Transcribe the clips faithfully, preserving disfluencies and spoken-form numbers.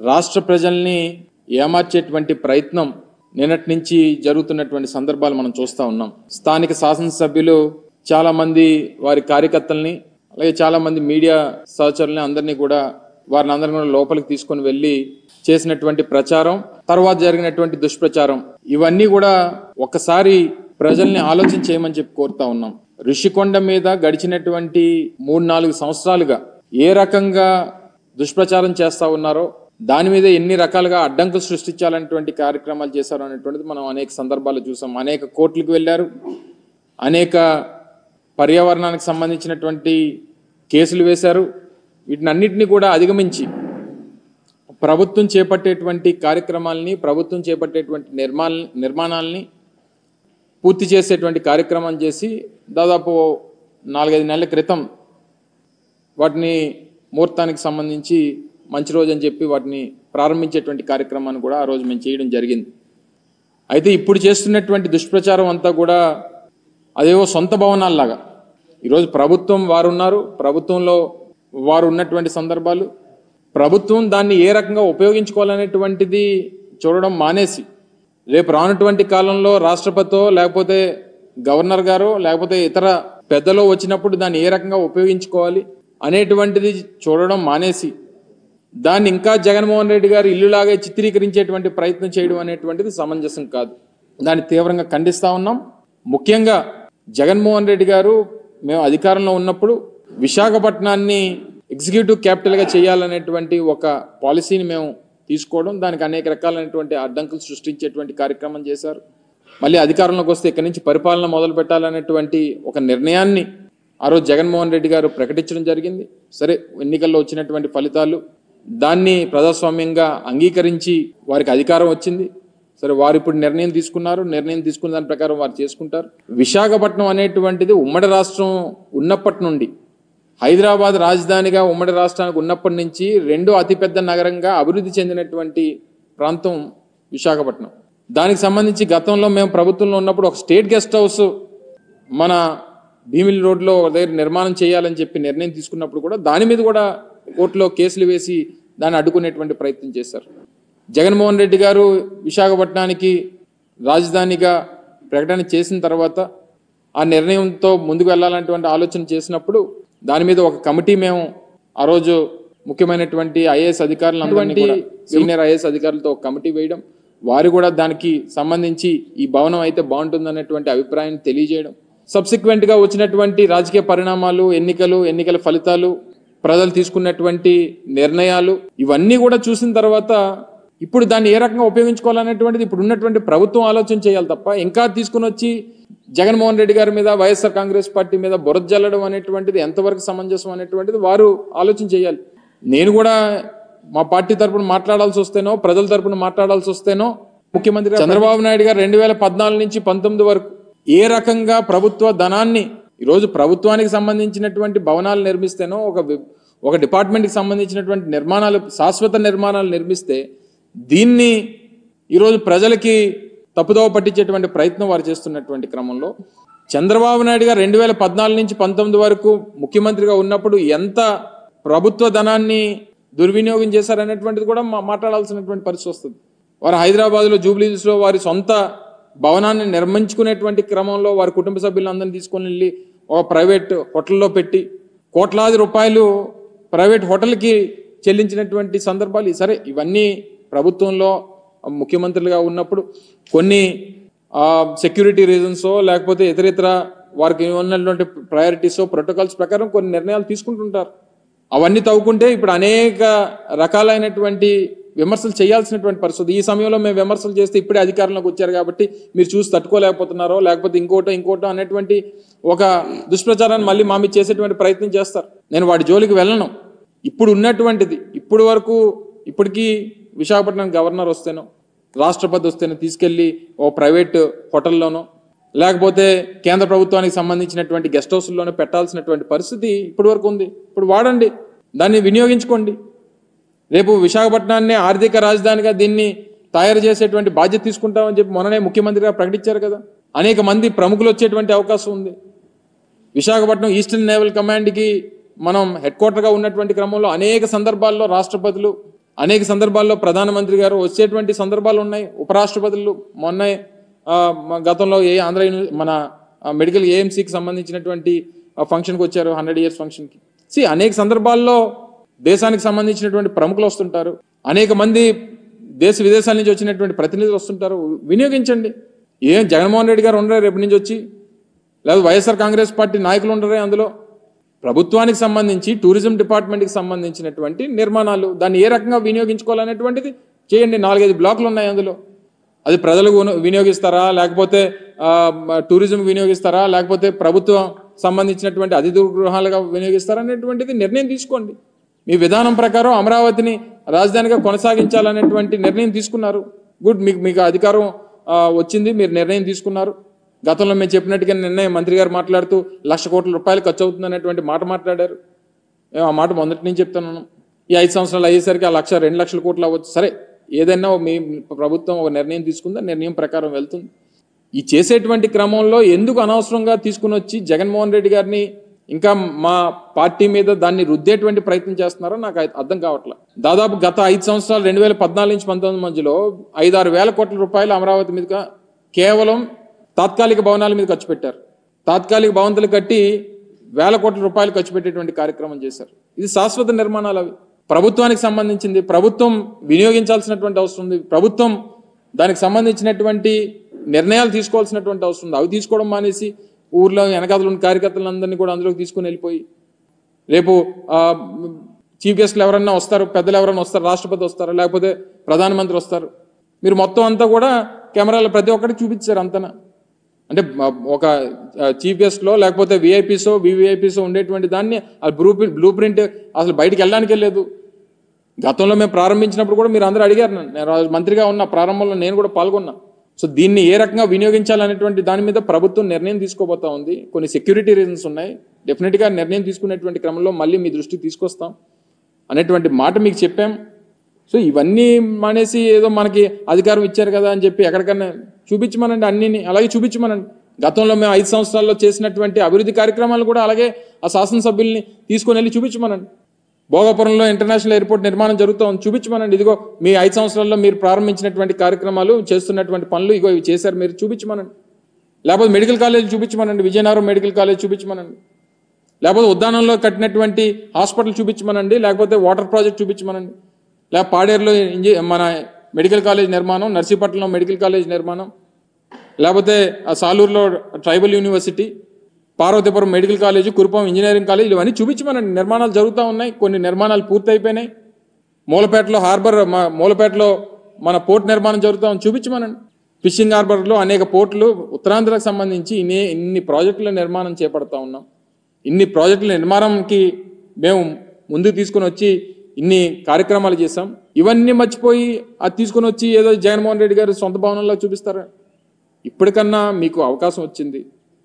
రాష్ట్ర ప్రజల్ని ఏమార్చేటువంటి ప్రయత్నం నిన్నటి నుంచి జరుగుతున్నటువంటి సందర్భాలు మనం చూస్తూ ఉన్నాం. స్థానిక శాసనసభ్యులు చాలా మంది వారి కార్యకర్తల్ని అలాగే చాలా మంది మీడియా సహచరుల్ని అందరినీ కూడా వారిని అందరినీ కూడా లోపలికి తీసుకొని వెళ్ళి చేసినటువంటి ప్రచారం, తర్వాత జరిగినటువంటి దుష్ప్రచారం, ఇవన్నీ కూడా ఒక్కసారి ప్రజల్ని ఆలోచన చేయమని చెప్పి కోరుతా ఉన్నాం. ఋషికొండ మీద గడిచినటువంటి మూడు నాలుగు సంవత్సరాలుగా ఏ రకంగా దుష్ప్రచారం చేస్తా ఉన్నారో, దాని మీద ఎన్ని రకాలుగా అడ్డంకులు సృష్టించాలనేటువంటి కార్యక్రమాలు చేశారు అనేటువంటిది మనం అనేక సందర్భాలు చూసాం. అనేక కోర్టులకు వెళ్ళారు, అనేక పర్యావరణానికి సంబంధించినటువంటి కేసులు వేశారు. వీటిని అన్నిటినీ కూడా అధిగమించి ప్రభుత్వం చేపట్టేటువంటి కార్యక్రమాలని, ప్రభుత్వం చేపట్టేటువంటి నిర్మాణ నిర్మాణాలని పూర్తి చేసేటువంటి కార్యక్రమం చేసి దాదాపు నాలుగైదు నెలల క్రితం వాటిని ముహూర్తానికి సంబంధించి మంచి రోజు అని చెప్పి వాటిని ప్రారంభించేటువంటి కార్యక్రమాన్ని కూడా ఆ రోజు మేము చేయడం జరిగింది. అయితే ఇప్పుడు చేస్తున్నటువంటి దుష్ప్రచారం అంతా కూడా అదేవో సొంత భవనాల్లాగా, ఈరోజు ప్రభుత్వం వారు ఉన్నారు, ప్రభుత్వంలో వారు ఉన్నటువంటి సందర్భాలు, ప్రభుత్వం దాన్ని ఏ రకంగా ఉపయోగించుకోవాలనేటువంటిది చూడడం మానేసి రేపు రానటువంటి కాలంలో రాష్ట్రపతితో లేకపోతే గవర్నర్ గారో లేకపోతే ఇతర పెద్దలో వచ్చినప్పుడు దాన్ని ఏ రకంగా ఉపయోగించుకోవాలి అనేటువంటిది చూడడం మానేసి దాన్ని ఇంకా జగన్మోహన్ రెడ్డి గారు ఇల్లులాగే చిత్రీకరించేటువంటి ప్రయత్నం చేయడం అనేటువంటిది సమంజసం కాదు. దాన్ని తీవ్రంగా ఖండిస్తూ ఉన్నాం. ముఖ్యంగా జగన్మోహన్ రెడ్డి గారు మేము అధికారంలో ఉన్నప్పుడు విశాఖపట్నాన్ని ఎగ్జిక్యూటివ్ క్యాపిటల్గా చేయాలనేటువంటి ఒక పాలసీని మేము తీసుకోవడం, దానికి అనేక రకాలైనటువంటి అడ్డంకులు సృష్టించేటువంటి కార్యక్రమం చేశారు. మళ్ళీ అధికారంలోకి వస్తే ఇక్కడి నుంచి పరిపాలన మొదలు పెట్టాలనేటువంటి ఒక నిర్ణయాన్ని ఆ రోజు జగన్మోహన్ రెడ్డి గారు ప్రకటించడం జరిగింది. సరే, ఎన్నికల్లో వచ్చినటువంటి ఫలితాలు దాన్ని ప్రజాస్వామ్యంగా అంగీకరించి వారికి అధికారం వచ్చింది. సరే, వారు ఇప్పుడు నిర్ణయం తీసుకున్నారు, నిర్ణయం తీసుకున్న దాని ప్రకారం వారు చేసుకుంటారు. విశాఖపట్నం అనేటువంటిది ఉమ్మడి రాష్ట్రం ఉన్నప్పటి నుండి, హైదరాబాద్ రాజధానిగా ఉమ్మడి రాష్ట్రానికి ఉన్నప్పటి నుంచి రెండో అతిపెద్ద నగరంగా అభివృద్ధి చెందినటువంటి ప్రాంతం విశాఖపట్నం. దానికి సంబంధించి గతంలో మేము ప్రభుత్వంలో ఉన్నప్పుడు ఒక స్టేట్ గెస్ట్ హౌస్ మన భీమిలి రోడ్లో దగ్గర నిర్మాణం చేయాలని చెప్పి నిర్ణయం తీసుకున్నప్పుడు కూడా దాని మీద కూడా కోర్టులో కేసులు వేసి దాన్ని అడ్డుకునేటువంటి ప్రయత్నం చేశారు. జగన్మోహన్ రెడ్డి గారు విశాఖపట్నానికి రాజధానిగా ప్రకటన చేసిన తర్వాత ఆ నిర్ణయంతో ముందుకు వెళ్ళాలనేటువంటి ఆలోచన చేసినప్పుడు దాని మీద ఒక కమిటీ మేము ఆ రోజు ముఖ్యమైనటువంటి ఐఏఎస్ అధికారులు అందరినీ సీనియర్ ఐఏఎస్ అధికారులతో ఒక కమిటీ వేయడం, వారు కూడా దానికి సంబంధించి ఈ భవనం అయితే బాగుంటుందనేటువంటి అభిప్రాయాన్ని తెలియజేయడం, సబ్సిక్వెంట్గా వచ్చినటువంటి రాజకీయ పరిణామాలు, ఎన్నికలు, ఎన్నికల ఫలితాలు, ప్రజలు తీసుకున్నటువంటి నిర్ణయాలు, ఇవన్నీ కూడా చూసిన తర్వాత ఇప్పుడు దాన్ని ఏ రకంగా ఉపయోగించుకోవాలనేటువంటిది ఇప్పుడు ఉన్నటువంటి ప్రభుత్వం ఆలోచన చేయాలి తప్ప ఇంకా తీసుకుని వచ్చి జగన్మోహన్ రెడ్డి గారి మీద, వైఎస్ఆర్ కాంగ్రెస్ పార్టీ మీద బురద జల్లడం అనేటువంటిది ఎంతవరకు సమంజసం అనేటువంటిది వారు ఆలోచన చేయాలి. నేను కూడా మా పార్టీ తరపున మాట్లాడాల్సి వస్తేనో, ప్రజల తరపున మాట్లాడాల్సి వస్తేనో, ముఖ్యమంత్రి చంద్రబాబు నాయుడు గారు రెండు వేల పద్నాలుగు నుంచి పంతొమ్మిది వరకు ఏ రకంగా ప్రభుత్వ ధనాన్ని, ఈరోజు ప్రభుత్వానికి సంబంధించినటువంటి భవనాలు నిర్మిస్తేనో, ఒక ఒక డిపార్ట్మెంట్కి సంబంధించినటువంటి నిర్మాణాలు, శాశ్వత నిర్మాణాలు నిర్మిస్తే దీన్ని ఈరోజు ప్రజలకి తప్పుదోవ పట్టించేటువంటి ప్రయత్నం వారు చేస్తున్నటువంటి క్రమంలో చంద్రబాబు నాయుడు గారు రెండు వేల పద్నాలుగు నుంచి పంతొమ్మిది వరకు ముఖ్యమంత్రిగా ఉన్నప్పుడు ఎంత ప్రభుత్వ ధనాన్ని దుర్వినియోగం చేశారనేటువంటిది కూడా మాట్లాడాల్సినటువంటి పరిస్థితి వస్తుంది. వారు హైదరాబాద్లో జూబ్లీహిల్స్లో వారి సొంత భవనాన్ని నిర్మించుకునేటువంటి క్రమంలో వారి కుటుంబ సభ్యులందరినీ తీసుకొని వెళ్ళి ఒక ప్రైవేట్ హోటల్లో పెట్టి కోట్లాది రూపాయలు ప్రైవేట్ హోటల్కి చెల్లించినటువంటి సందర్భాలు. సరే, ఇవన్నీ ప్రభుత్వంలో ముఖ్యమంత్రులుగా ఉన్నప్పుడు కొన్ని సెక్యూరిటీ రీజన్సో లేకపోతే ఇతర ఇతర వారికి ఉన్నటువంటి ప్రయారిటీసో ప్రోటోకాల్స్ ప్రకారం కొన్ని నిర్ణయాలు తీసుకుంటుంటారు. అవన్నీ తవ్వుకుంటే ఇప్పుడు అనేక రకాలైనటువంటి విమర్శలు చేయాల్సినటువంటి పరిస్థితి. ఈ సమయంలో మేము విమర్శలు చేస్తే ఇప్పుడే అధికారంలోకి వచ్చారు కాబట్టి మీరు చూసి తట్టుకోలేకపోతున్నారో లేకపోతే ఇంకోటో ఇంకోటో అనేటువంటి ఒక దుష్ప్రచారాన్ని మళ్ళీ మా మీద చేసేటువంటి ప్రయత్నం చేస్తారు. నేను వాటి జోలికి వెళ్ళను. ఇప్పుడు ఉన్నటువంటిది, ఇప్పుడు వరకు ఇప్పటికీ విశాఖపట్నం గవర్నర్ వస్తేనో, రాష్ట్రపతి వస్తేనో తీసుకెళ్ళి ఓ ప్రైవేట్ హోటల్లోనో లేకపోతే కేంద్ర ప్రభుత్వానికి సంబంధించినటువంటి గెస్ట్ హౌస్లోనే పెట్టాల్సినటువంటి పరిస్థితి ఇప్పటి వరకు ఉంది. ఇప్పుడు వాడండి, దాన్ని వినియోగించుకోండి. రేపు విశాఖపట్నాన్ని ఆర్థిక రాజధానిగా దీన్ని తయారు చేసేటువంటి బాధ్యత తీసుకుంటామని చెప్పి మొన్ననే ముఖ్యమంత్రిగా ప్రకటించారు కదా. అనేక మంది ప్రముఖులు వచ్చేటువంటి అవకాశం ఉంది. విశాఖపట్నం ఈస్టర్న్ నేవల్ కమాండ్కి మనం హెడ్ క్వార్టర్గా ఉన్నటువంటి క్రమంలో అనేక సందర్భాల్లో రాష్ట్రపతులు అనేక సందర్భాల్లో ప్రధానమంత్రి గారు వచ్చేటువంటి సందర్భాలు ఉన్నాయి. ఉపరాష్ట్రపతులు మొన్న గతంలో ఏ ఆంధ్ర మన మెడికల్ ఏఎంసీకి సంబంధించినటువంటి ఫంక్షన్కి వచ్చారు, హండ్రెడ్ ఇయర్స్ ఫంక్షన్కి. సి అనేక సందర్భాల్లో దేశానికి సంబంధించినటువంటి ప్రముఖులు వస్తుంటారు, అనేక మంది దేశ విదేశాల నుంచి వచ్చినటువంటి ప్రతినిధులు వస్తుంటారు. వినియోగించండి. ఏం జగన్మోహన్ రెడ్డి గారు ఉండరు రేపు నుంచి వచ్చి, లేదా వైఎస్ఆర్ కాంగ్రెస్ పార్టీ నాయకులు ఉండరే. అందులో ప్రభుత్వానికి సంబంధించి టూరిజం డిపార్ట్మెంట్కి సంబంధించినటువంటి నిర్మాణాలు దాన్ని ఏ రకంగా వినియోగించుకోవాలనేటువంటిది చేయండి. నాలుగైదు బ్లాకులు ఉన్నాయి అందులో. అది ప్రజలకు వినియోగిస్తారా, లేకపోతే టూరిజం వినియోగిస్తారా, లేకపోతే ప్రభుత్వం సంబంధించినటువంటి అతిథి గృహాలుగా వినియోగిస్తారా అనేటువంటిది నిర్ణయం తీసుకోండి. మీ విధానం ప్రకారం అమరావతిని రాజధానిగా కొనసాగించాలనేటువంటి నిర్ణయం తీసుకున్నారు. గుడ్, మీకు మీకు అధికారం వచ్చింది, మీరు నిర్ణయం తీసుకున్నారు. గతంలో మేము చెప్పినట్టుగా నిర్ణయం మంత్రి గారు మాట్లాడుతూ లక్ష కోట్ల రూపాయలు ఖర్చు అవుతుంది అనేటువంటి మాట మాట్లాడారు. మేము ఆ మాట మొదటి నుంచి చెప్తున్నాను. ఈ ఐదు సంవత్సరాలు అయ్యేసరికి ఆ లక్ష రెండు లక్షల కోట్లు అవ్వచ్చు. సరే, ఏదైనా మీ ప్రభుత్వం ఒక నిర్ణయం తీసుకుందా, నిర్ణయం ప్రకారం వెళ్తుంది. ఈ చేసేటువంటి క్రమంలో ఎందుకు అనవసరంగా తీసుకుని వచ్చి జగన్మోహన్ రెడ్డి గారిని ఇంకా మా పార్టీ మీద దాన్ని రుద్దేటువంటి ప్రయత్నం చేస్తున్నారో నాకు అర్థం కావట్లేదు. దాదాపు గత ఐదు సంవత్సరాలు రెండు వేల పద్నాలుగు నుంచి పంతొమ్మిది మధ్యలో ఐదు ఆరు వేల కోట్ల రూపాయలు అమరావతి మీద కేవలం తాత్కాలిక భవనాల మీద ఖర్చు పెట్టారు. తాత్కాలిక భవంతులు కట్టి వేల కోట్ల రూపాయలు ఖర్చు పెట్టేటువంటి కార్యక్రమం చేశారు. ఇది శాశ్వత నిర్మాణాలు. అవి ప్రభుత్వానికి సంబంధించింది, ప్రభుత్వం వినియోగించాల్సినటువంటి అవసరం ఉంది. ప్రభుత్వం దానికి సంబంధించినటువంటి నిర్ణయాలు తీసుకోవాల్సినటువంటి అవసరం ఉంది. అవి తీసుకోవడం మానేసి ఊర్లో వెనకాతలు ఉన్న కార్యకర్తలందరినీ కూడా అందులోకి తీసుకుని వెళ్ళిపోయి రేపు చీఫ్ గెస్ట్లు ఎవరన్నా వస్తారు, పెద్దలు ఎవరన్నా వస్తారు, రాష్ట్రపతి వస్తారు, లేకపోతే ప్రధానమంత్రి వస్తారు. మీరు మొత్తం అంతా కూడా కెమెరాలో ప్రతి ఒక్కరికి చూపించారు. అంతనా అంటే ఒక చీఫ్ గెస్ట్లో లేకపోతే విఐపీసో వివిఐపీసో ఉండేటువంటి దాన్ని ఆ బ్లూ బ్లూ ప్రింట్ అసలు బయటికి వెళ్ళడానికి వెళ్ళలేదు. గతంలో మేము ప్రారంభించినప్పుడు కూడా మీరు అందరూ అడిగారు. నేను మంత్రిగా ఉన్న ప్రారంభంలో నేను కూడా పాల్గొన్నా. సో దీన్ని ఏ రకంగా వినియోగించాలనేటువంటి దాని మీద ప్రభుత్వం నిర్ణయం తీసుకోబోతా ఉంది. కొన్ని సెక్యూరిటీ రీజన్స్ ఉన్నాయి. డెఫినెట్గా నిర్ణయం తీసుకునేటువంటి క్రమంలో మళ్ళీ మీ దృష్టికి తీసుకొస్తాం అనేటువంటి మాట మీకు చెప్పాం. సో ఇవన్నీ మానేసి ఏదో మనకి అధికారం ఇచ్చారు కదా అని చెప్పి ఎక్కడికన్నా చూపించమనండి, అన్నిని అలాగే చూపించమనండి. గతంలో మేము ఐదు సంవత్సరాల్లో చేసినటువంటి అభివృద్ధి కార్యక్రమాలు కూడా అలాగే ఆ శాసనసభ్యుల్ని తీసుకొని వెళ్ళి చూపించమనండి. భోగాపురంలో ఇంటర్నేషనల్ ఎయిర్పోర్ట్ నిర్మాణం జరుగుతూ ఉంది, చూపించమనండి. ఇదిగో మీ ఐదు సంవత్సరాల్లో మీరు ప్రారంభించినటువంటి కార్యక్రమాలు, చేస్తున్నటువంటి పనులు ఇగో ఇవి చేశారు, మీరు చూపించమనండి. లేకపోతే మెడికల్ కాలేజ్ చూపించమనండి, విజయనగరం మెడికల్ కాలేజ్ చూపించమనండి. లేకపోతే ఉద్యానంలో కట్టినటువంటి హాస్పిటల్ చూపించమనండి, లేకపోతే వాటర్ ప్రాజెక్ట్ చూపించమనండి. లేకపోతే పాడేరులో ఇంజి మన మెడికల్ కాలేజ్ నిర్మాణం, నర్సీపట్నంలో మెడికల్ కాలేజ్ నిర్మాణం, లేకపోతే సాలూరులో tribal university, Parvathipuram medical college, Kurupam engineering college, ఇవన్నీ చూపించమనండి. నిర్మాణాలు జరుగుతూ ఉన్నాయి, కొన్ని నిర్మాణాలు పూర్తి అయిపోయినాయి. మూలపేటలో హార్బర్, మూలపేటలో మన పోర్ట్ నిర్మాణం జరుగుతూ ఉంది, చూపించమనండి. ఫిషింగ్ హార్బర్లో అనేక పోర్టులు ఉత్తరాంధ్రకు సంబంధించి ఇన్ని ఇన్ని ప్రాజెక్టుల నిర్మాణం చేపడతా ఉన్నాం. ఇన్ని ప్రాజెక్టుల నిర్మాణంకి మేము ముందుకు తీసుకుని వచ్చి ఇన్ని కార్యక్రమాలు చేశాం. ఇవన్నీ మర్చిపోయి అది తీసుకుని వచ్చి ఏదో జగన్మోహన్ రెడ్డి గారు సొంత భవనంలో చూపిస్తారా? ఇప్పటికన్నా మీకు అవకాశం వచ్చింది.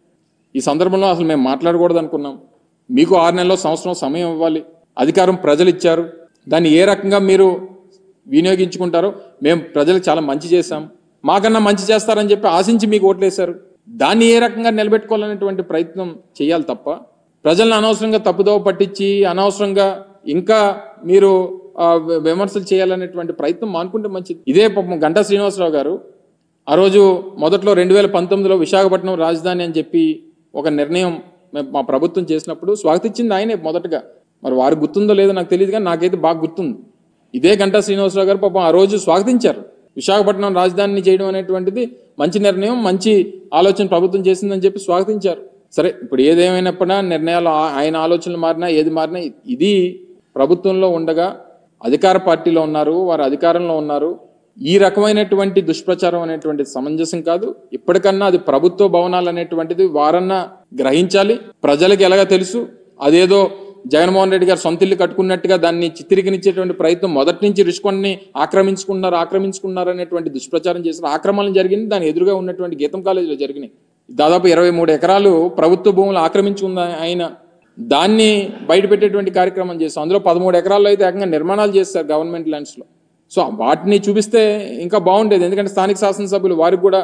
ఈ సందర్భంలో అసలు మేము మాట్లాడకూడదు అనుకున్నాం. మీకు ఆరు నెలల్లో సంవత్సరం సమయం ఇవ్వాలి. అధికారం ప్రజలు ఇచ్చారు, దాన్ని ఏ రకంగా మీరు వినియోగించుకుంటారో. మేము ప్రజలకు చాలా మంచి చేశాం, మాకన్నా మంచి చేస్తారని చెప్పి ఆశించి మీకు ఓట్లేశారు. దాన్ని ఏ రకంగా నిలబెట్టుకోవాలనేటువంటి ప్రయత్నం చేయాలి తప్ప ప్రజలను అనవసరంగా తప్పుదోవ పట్టించి అనవసరంగా ఇంకా మీరు విమర్శలు చేయాలనేటువంటి ప్రయత్నం మానుకుంటే మంచిది. ఇదే పాపం గంటా శ్రీనివాసరావు గారు ఆ రోజు మొదట్లో రెండు వేల పంతొమ్మిదిలో విశాఖపట్నం రాజధాని అని చెప్పి ఒక నిర్ణయం మా ప్రభుత్వం చేసినప్పుడు స్వాగతించింది ఆయనే మొదటగా. మరి వారు గుర్తుందో లేదో నాకు తెలియదు, కానీ నాకైతే బాగా గుర్తుంది. ఇదే గంటా శ్రీనివాసరావు గారు పాపం ఆ రోజు స్వాగతించారు. విశాఖపట్నం రాజధానిని చేయడం అనేటువంటిది మంచి నిర్ణయం, మంచి ఆలోచన ప్రభుత్వం చేసిందని చెప్పి స్వాగతించారు. సరే, ఇప్పుడు ఏదేమైనప్పుడా నిర్ణయాలు ఆయన ఆలోచనలు మారినా ఏది మారినా ఇది ప్రభుత్వంలో ఉండగా అధికార పార్టీలో ఉన్నారు, వారు అధికారంలో ఉన్నారు. ఈ రకమైనటువంటి దుష్ప్రచారం అనేటువంటిది సమంజసం కాదు. ఇప్పటికన్నా అది ప్రభుత్వ భవనాలు అనేటువంటిది వారన్నా గ్రహించాలి. ప్రజలకు ఎలాగ తెలుసు, అదేదో జగన్మోహన్ రెడ్డి గారు సొంత ఇల్లు కట్టుకున్నట్టుగా దాన్ని చిత్రీకరించేటువంటి ప్రయత్నం మొదటి నుంచి రిషికొండని ఆక్రమించుకున్నారు ఆక్రమించుకున్నారు అనేటువంటి దుష్ప్రచారం చేసిన ఆక్రమణలు జరిగింది. దాని ఎదురుగా ఉన్నటువంటి గీతం కాలేజీలో జరిగినాయి. దాదాపు ఇరవై మూడు ఎకరాలు ప్రభుత్వ భూములు ఆక్రమించుకున్న ఆయన దాన్ని బయటపెట్టేటువంటి కార్యక్రమం చేస్తాం. అందులో పదమూడు ఎకరాల్లో అయితే ఏకంగా నిర్మాణాలు చేస్తారు గవర్నమెంట్ ల్యాండ్స్లో. సో వాటిని చూపిస్తే ఇంకా బాగుండేది, ఎందుకంటే స్థానిక శాసనసభ్యులు వారికి కూడా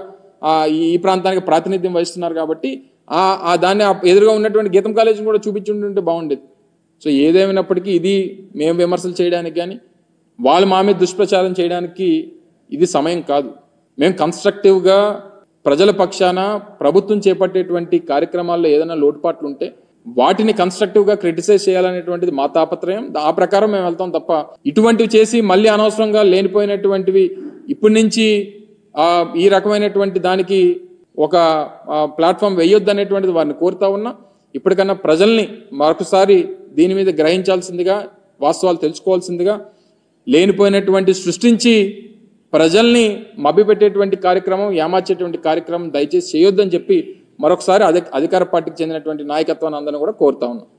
ఈ ప్రాంతానికి ప్రాతినిధ్యం వహిస్తున్నారు కాబట్టి ఆ దాన్ని ఎదురుగా ఉన్నటువంటి గీతం కాలేజీని కూడా చూపించుంటుంటే బాగుండేది. సో ఏదేమైనప్పటికీ ఇది మేము విమర్శలు చేయడానికి కానీ వాళ్ళు మా మీద దుష్ప్రచారం చేయడానికి ఇది సమయం కాదు. మేము కన్స్ట్రక్టివ్గా ప్రజల పక్షాన ప్రభుత్వం చేపట్టేటువంటి కార్యక్రమాల్లో ఏదైనా లోటుపాట్లు ఉంటే వాటిని కన్స్ట్రక్టివ్గా క్రిటిసైజ్ చేయాలనేటువంటిది మా తాపత్రయం. ఆ ప్రకారం మేము వెళ్తాం తప్ప ఇటువంటివి చేసి మళ్ళీ అనవసరంగా లేనిపోయినటువంటివి ఇప్పటి నుంచి ఈ రకమైనటువంటి దానికి ఒక ప్లాట్ఫామ్ వేయొద్దు అనేటువంటిది వారిని కోరుతా ఉన్నా. ఇప్పటికన్నా ప్రజల్ని మరొకసారి దీని మీద గ్రహించాల్సిందిగా, వాస్తవాలు తెలుసుకోవాల్సిందిగా, లేనిపోయినటువంటి సృష్టించి ప్రజల్ని మభ్యపెట్టేటువంటి కార్యక్రమం, ఏమార్చేటువంటి కార్యక్రమం దయచేసి చేయొద్దని చెప్పి మరొకసారి అధికార పార్టీకి చెందినటువంటి నాయకత్వాన్ని అందరినీ కూడా కోరుతా ఉన్నాం.